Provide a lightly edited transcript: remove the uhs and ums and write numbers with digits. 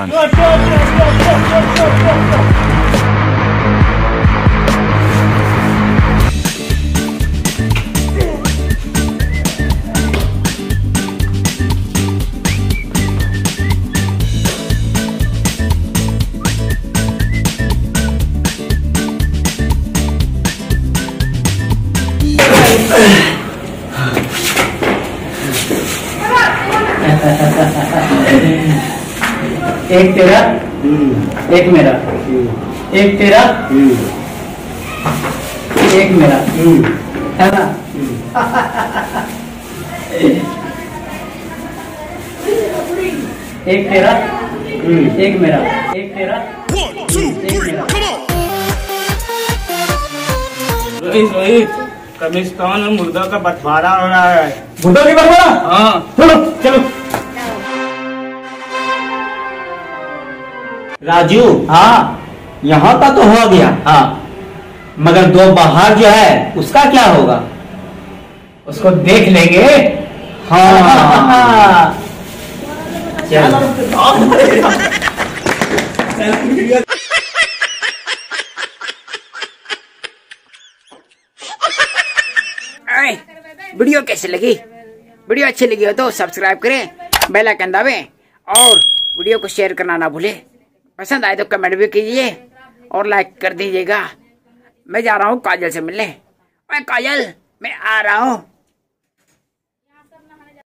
दौरान। एक तेरा एक मेरा, एक तेरा एक मेरा, है ना? एक तेरा एक मेरा, एक तेरा एक मेरा। रोहित कब्रिस्तान में मुर्दा का बंटवारा हो रहा है। मुर्दा की बंटवारा? हाँ चलो चलो। राजू, हाँ यहाँ का तो हो गया। हाँ, मगर दो बाहर जो है उसका क्या होगा? उसको देख लेंगे। हाँ चलो। वीडियो कैसे लगी? वीडियो अच्छी लगी हो तो सब्सक्राइब करें, बेल आइकन दबाएं और वीडियो को शेयर करना ना भूलें। पसंद आए तो कमेंट भी कीजिए और लाइक कर दीजिएगा। मैं जा रहा हूँ काजल से मिलने। ओए काजल, मैं आ रहा हूँ।